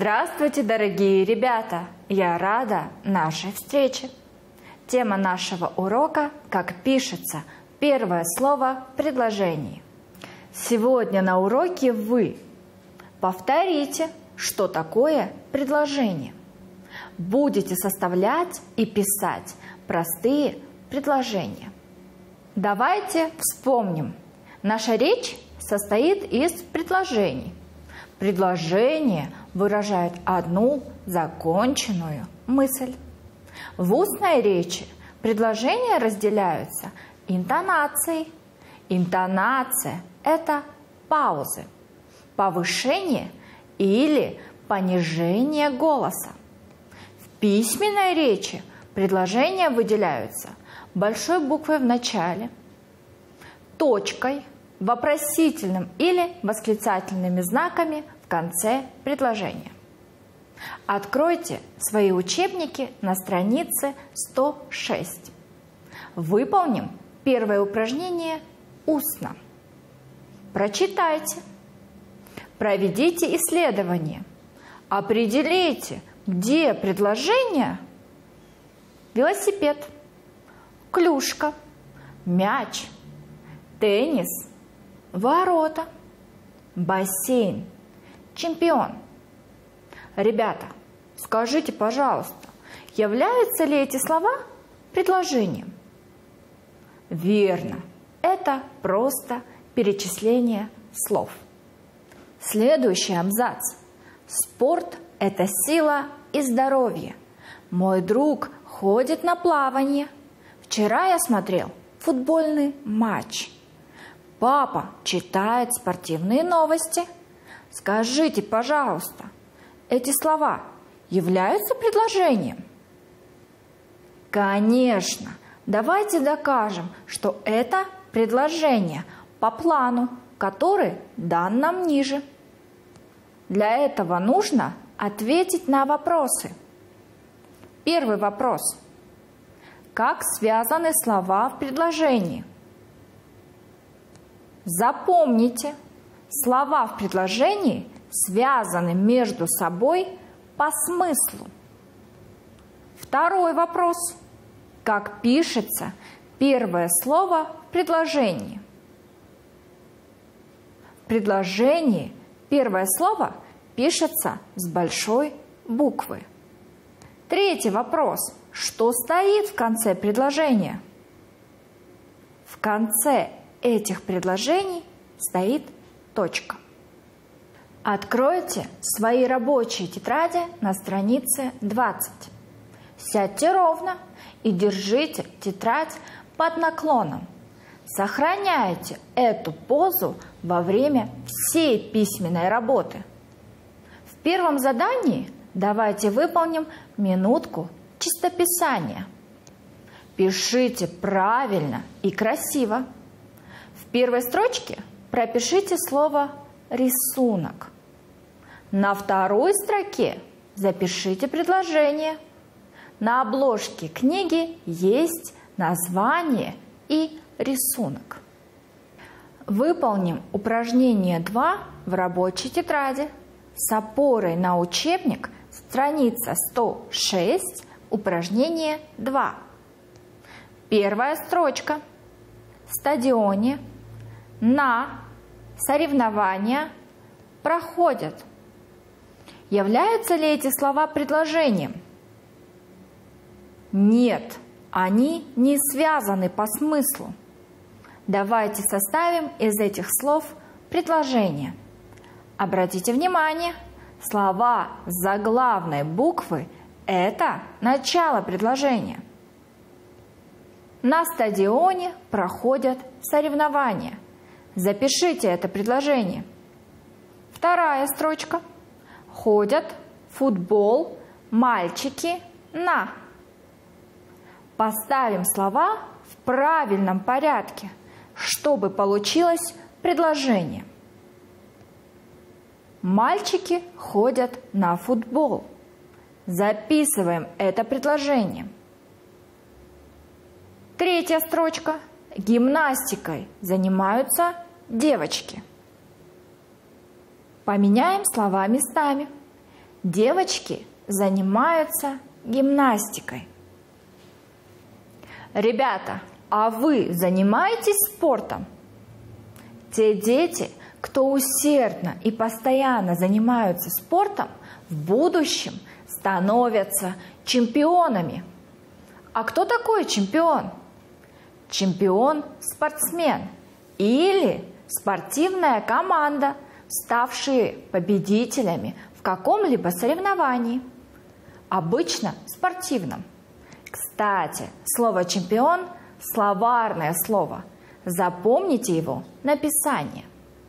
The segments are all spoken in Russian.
Здравствуйте, дорогие ребята! Я рада нашей встрече. Тема нашего урока «Как пишется первое слово в предложении». Сегодня на уроке вы повторите, что такое предложение. Будете составлять и писать простые предложения. Давайте вспомним. Наша речь состоит из предложений. Предложение выражает одну законченную мысль. В устной речи предложения разделяются интонацией. Интонация – это паузы, повышение или понижение голоса. В письменной речи предложения выделяются большой буквой в начале, точкой, вопросительным или восклицательными знаками в конце предложения. Откройте свои учебники на странице 106. Выполним первое упражнение устно. Прочитайте. Проведите исследование. Определите, где предложение велосипед, клюшка, мяч, теннис, ворота, бассейн, чемпион. Ребята, скажите, пожалуйста, являются ли эти слова предложением? Верно, это просто перечисление слов. Следующий абзац. Спорт – это сила и здоровье. Мой друг ходит на плавание. Вчера я смотрел футбольный матч. Папа читает спортивные новости. Скажите, пожалуйста, эти слова являются предложением? Конечно. Давайте докажем, что это предложение по плану, который дан нам ниже. Для этого нужно ответить на вопросы. Первый вопрос. Как связаны слова в предложении? Запомните, слова в предложении связаны между собой по смыслу. Второй вопрос. Как пишется первое слово в предложении? В предложении первое слово пишется с большой буквы. Третий вопрос. Что стоит в конце предложения? В конце этих предложений стоит точка. Откройте свои рабочие тетради на странице 20. Сядьте ровно и держите тетрадь под наклоном. Сохраняйте эту позу во время всей письменной работы. В первом задании давайте выполним минутку чистописания. Пишите правильно и красиво. В первой строчке пропишите слово «рисунок». На второй строке запишите предложение. На обложке книги есть название и рисунок. Выполним упражнение 2 в рабочей тетради с опорой на учебник, страница 106, упражнение 2. Первая строчка. В стадионе на соревнования проходят. Являются ли эти слова предложением? Нет, они не связаны по смыслу. Давайте составим из этих слов предложение. Обратите внимание, слова с заглавной буквы – это начало предложения. На стадионе проходят соревнования. Запишите это предложение. Вторая строчка. Ходят в футбол мальчики на. Поставим слова в правильном порядке, чтобы получилось предложение. Мальчики ходят на футбол. Записываем это предложение. Третья строчка. Гимнастикой занимаются девочки. Поменяем слова местами. Девочки занимаются гимнастикой. Ребята, а вы занимаетесь спортом? Те дети, кто усердно и постоянно занимаются спортом, в будущем становятся чемпионами. А кто такой чемпион? Чемпион – спортсмен или спортивная команда, ставшие победителями в каком-либо соревновании, обычно спортивном. Кстати, слово «чемпион» – словарное слово. Запомните его написание.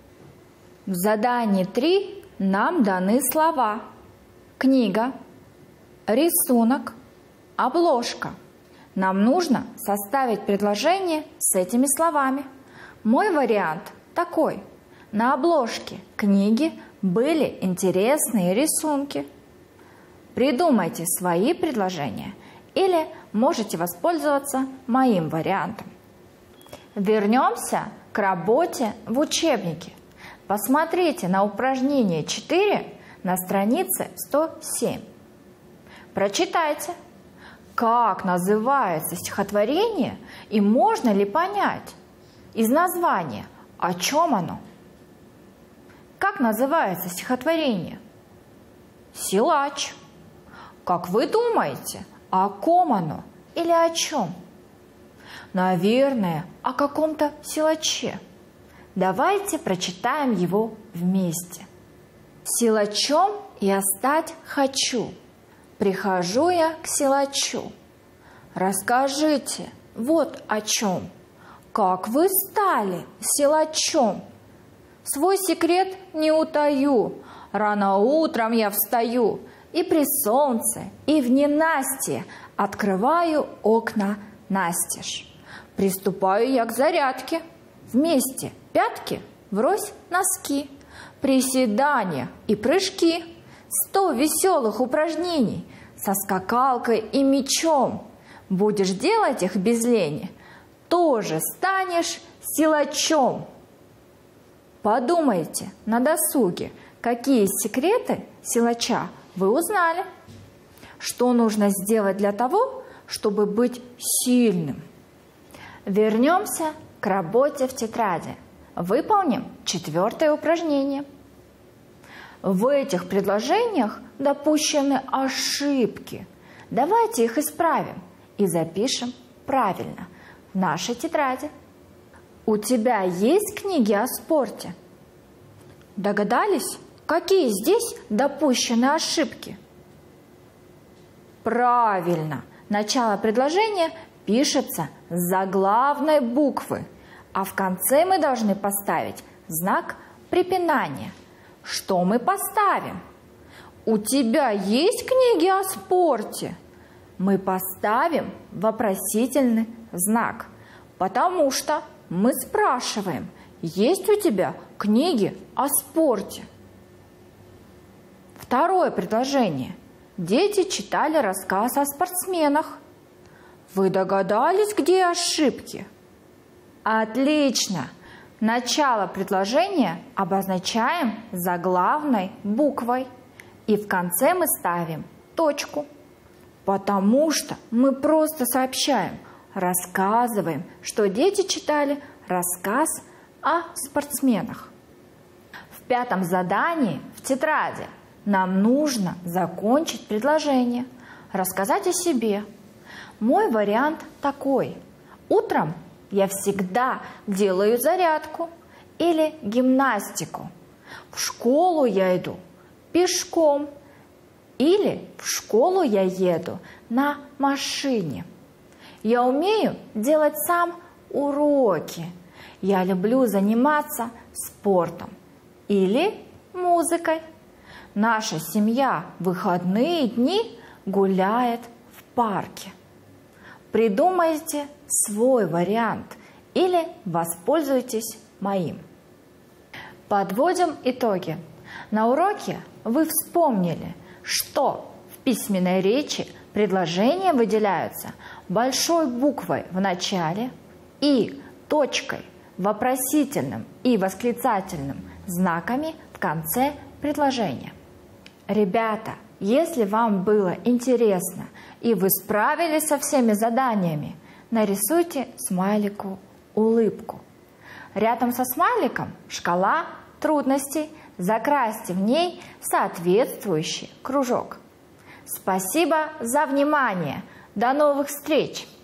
В задании 3 нам даны слова: книга, рисунок, обложка. Нам нужно составить предложение с этими словами. Мой вариант такой. На обложке книги были интересные рисунки. Придумайте свои предложения или можете воспользоваться моим вариантом. Вернемся к работе в учебнике. Посмотрите на упражнение 4 на странице 107. Прочитайте, как называется стихотворение и можно ли понять из названия, о чем оно. Как называется стихотворение? Силач. Как вы думаете, о ком оно или о чем? Наверное, о каком-то силаче. Давайте прочитаем его вместе. Силачом я стать хочу. Прихожу я к силачу. Расскажите вот о чем. Как вы стали силачом? Свой секрет не утаю. Рано утром я встаю, и при солнце, и в ненастье открываю окна настежь. Приступаю я к зарядке. Вместе пятки врозь носки. Приседания и прыжки. 100 веселых упражнений со скакалкой и мячом. Будешь делать их без лени, тоже станешь силачом. Подумайте на досуге, какие секреты силача вы узнали. Что нужно сделать для того, чтобы быть сильным? Вернемся к работе в тетради. Выполним 4 упражнение. В этих предложениях допущены ошибки. Давайте их исправим и запишем правильно в нашей тетради. У тебя есть книги о спорте? Догадались, какие здесь допущены ошибки? Правильно, начало предложения пишется с заглавной буквы, а в конце мы должны поставить знак препинания. Что мы поставим? У тебя есть книги о спорте? Мы поставим вопросительный знак, потому что мы спрашиваем, есть у тебя книги о спорте? Второе предложение. Дети читали рассказ о спортсменах. Вы догадались, где ошибки? Отлично! Начало предложения обозначаем заглавной буквой, и в конце мы ставим точку, потому что мы просто сообщаем, рассказываем, что дети читали рассказ о спортсменах. В 5 задании в тетради нам нужно закончить предложение, рассказать о себе. Мой вариант такой. Утром я всегда делаю зарядку или гимнастику. В школу я иду пешком или в школу я еду на машине. Я умею делать сам уроки. Я люблю заниматься спортом или музыкой. Наша семья в выходные дни гуляет в парке. Придумайте свой вариант или воспользуйтесь моим. Подводим итоги. На уроке вы вспомнили, что в письменной речи предложения выделяются большой буквой в начале и точкой, вопросительным и восклицательным знаками в конце предложения. Ребята, если вам было интересно и вы справились со всеми заданиями, нарисуйте смайлику улыбку. Рядом со смайликом шкала трудностей, закрасьте в ней соответствующий кружок. Спасибо за внимание! До новых встреч!